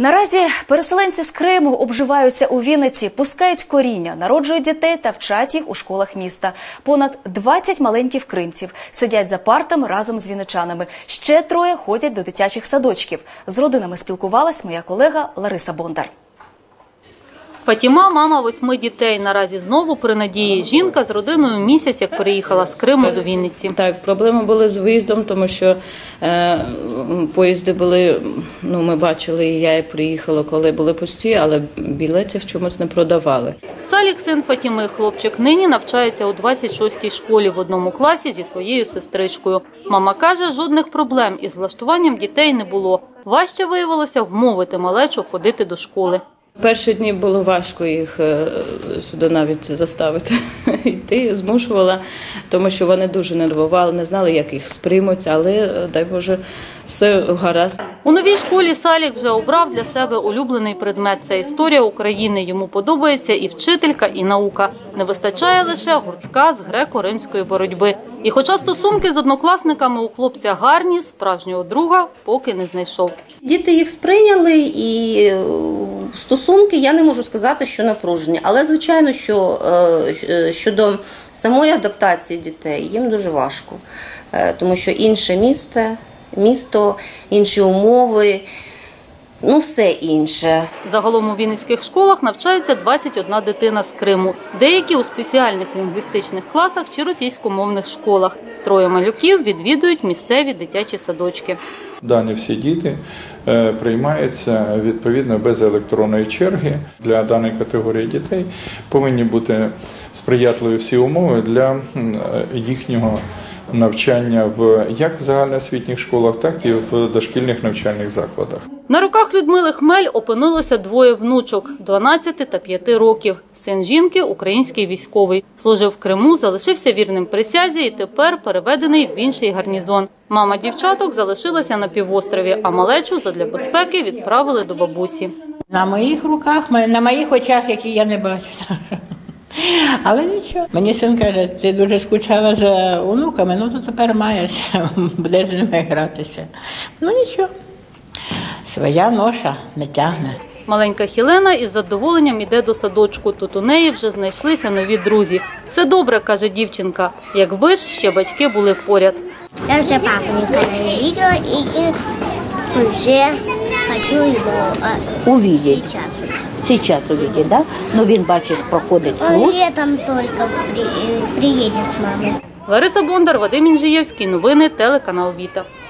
Наразі переселенці з Криму обживаються у Вінниці, пускають коріння, народжують дітей та вчать їх у школах міста. Понад 20 маленьких кримців сидять за партами разом з вінничанами. Ще троє ходять до дитячих садочків. З родинами спілкувалась моя колега Лариса Бондар. Фатіма – мама 8 дітей. Наразі знову при надії. Жінка з родиною місяць, як переїхала з Криму до Вінниці. Так, проблеми були з виїздом, тому що поїзди були, ми бачили, і я приїхала, коли були пусті, але білетів чомусь не продавали. Салік – син Фатіми. Хлопчик нині навчається у 26-й школі в одному класі зі своєю сестричкою. Мама каже, жодних проблем із влаштуванням дітей не було. Важче виявилося вмовити малечу ходити до школи. Перші дні було важко їх сюди навіть заставити йти, змушувала, тому що вони дуже нервували, не знали, як їх сприймуть, але, дай Боже, все гаразд. У новій школі Салік вже обрав для себе улюблений предмет – це історія України. Йому подобається і вчителька, і наука. Не вистачає лише гуртка з греко-римської боротьби. І хоча стосунки з однокласниками у хлопця гарні, справжнього друга поки не знайшов. Діти їх сприйняли, і стосунки, я не можу сказати, що напружені. Але, звичайно, що щодо самої адаптації дітей їм дуже важко. Тому що інше місто, інші умови, все інше. Загалом у вінницьких школах навчається 21 дитина з Криму. Деякі у спеціальних лінгвістичних класах чи російськомовних школах. 3 малюків відвідують місцеві дитячі садочки. Дані всі діти приймаються відповідно без електронної черги. Для даної категорії дітей повинні бути сприятливі всі умови для їхнього навчання як в загальноосвітніх школах, так і в дошкільних навчальних закладах. На руках Людмили Хмель опинилося 2 внучок – 12 та 5 років. Син жінки – український військовий. Служив в Криму, залишився вірним присязі і тепер переведений в інший гарнізон. Мама дівчаток залишилася на півострові, а малечу задля безпеки відправили до бабусі. На моїх руках, на моїх очах, які я не бачу. Але нічого. Мені син каже, ти дуже скучала за онуками, то тепер маєш, будеш з ними гратися. Нічого, своя ноша не тягне. Маленька Хілена із задоволенням іде до садочку. Тут у неї вже знайшлися нові друзі. Все добре, каже дівчинка, якби ж ще батьки були поряд. Я вже папу ніколи не бачила і вже хочу його увидіти. Сейчас увидит, да? Но він, бачиш, проходить службу. Летом только приедет с мамой. Лариса Бондар, Вадим Інжиєвський. Новини телеканал Віта.